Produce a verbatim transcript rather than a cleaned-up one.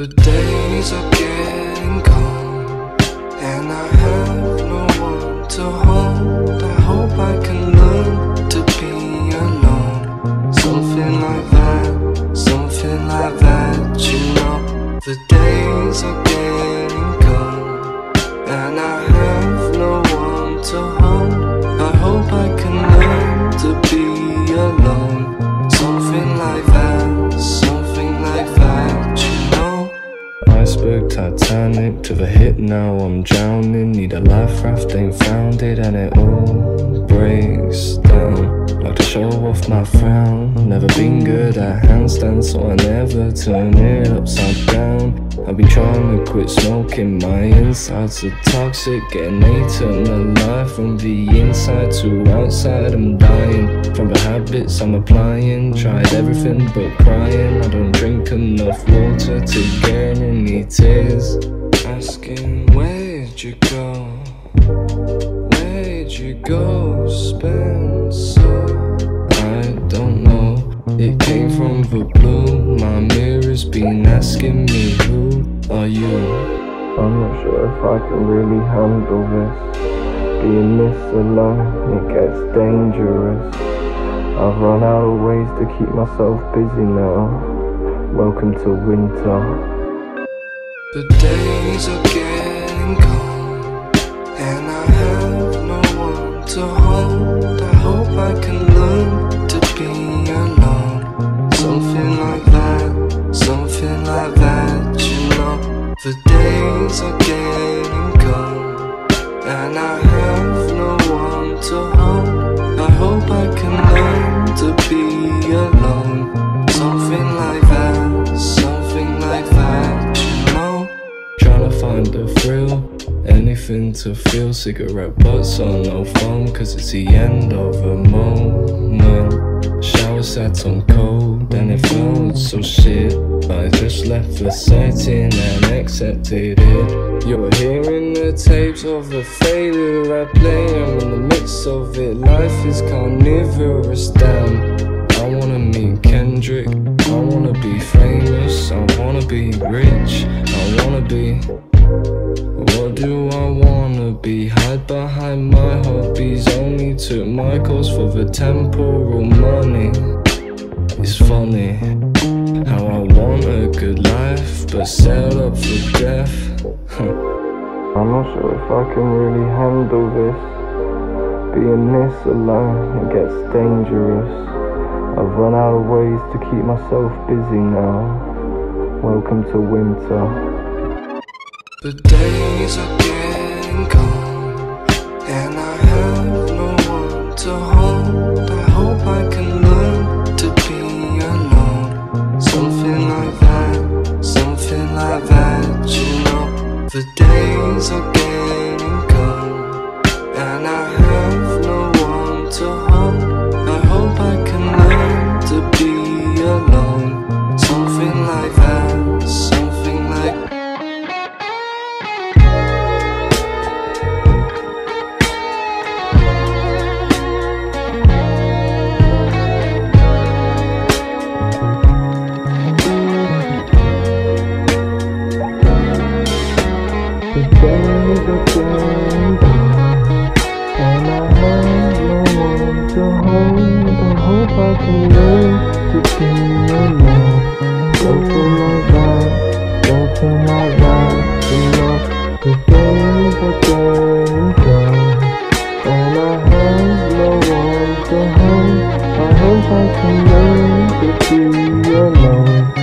The days are getting cold, and I have no one to hold. I hope I can learn to be alone. Something like that, something like that, you know. The days are getting cold, and I have no one to hold. I hope I can learn to be alone. Something like that, something like that, you know. Iceberg, titanic, to the hit now I'm drowning. Need a life raft, ain't found it, and it all breaks down. Like to show off my frown. Never been good at handstands, so I never turn it upside down. I've been trying to quit smoking, my insides are toxic, getting eaten alive from the inside to outside. I'm dying from the habits I'm applying. Tried everything but crying. I don't drink enough water to get any tears. Asking where'd you go? Where'd you go, Spencer? I don't know, it came from the blue. My mirror's been asking me, who are you? I'm not sure if I can really handle this. Being this alone, it gets dangerous. I've run out of ways to keep myself busy now. Welcome to winter. The days are getting cold, and I have no one to hold. I hope I can learn to be alone. Something like that, something like that, you know. The days are getting cold, and I have no one to hold. I hope I can learn to be alone. Something like that, something like that, you know. Trying to find the thrill, anything to feel. Cigarette butts on no phone, cause it's the end of a moment. Shower sat on cold, and it felt so shit. I just left the setting and accepted it. You're hearing the tapes of the failure I play, and in the midst of it, life is carnivorous, damn. I wanna meet Kendrick, I wanna be famous, I wanna be rich, I wanna be. What do I wanna be? Hide behind my hobbies. Only took my calls for the temporal money. It's funny how I want a good life, but set up for death. I'm not sure if I can really handle this. Being this alone, it gets dangerous. I've run out of ways to keep myself busy now. Welcome to winter. The days are getting cold, and I have no one to hold. I hope I can learn to be alone. Something like that, something like that, you know. The days are getting cold, and I have no one to hold. I hope I can learn to be alone. Something like that, something like The days are getting cold, and I have no one to hold. I hope I can learn to be alone. Something like that, something like that, you know. The days are getting cold, and I have no one to hold. I hope I can learn to be alone.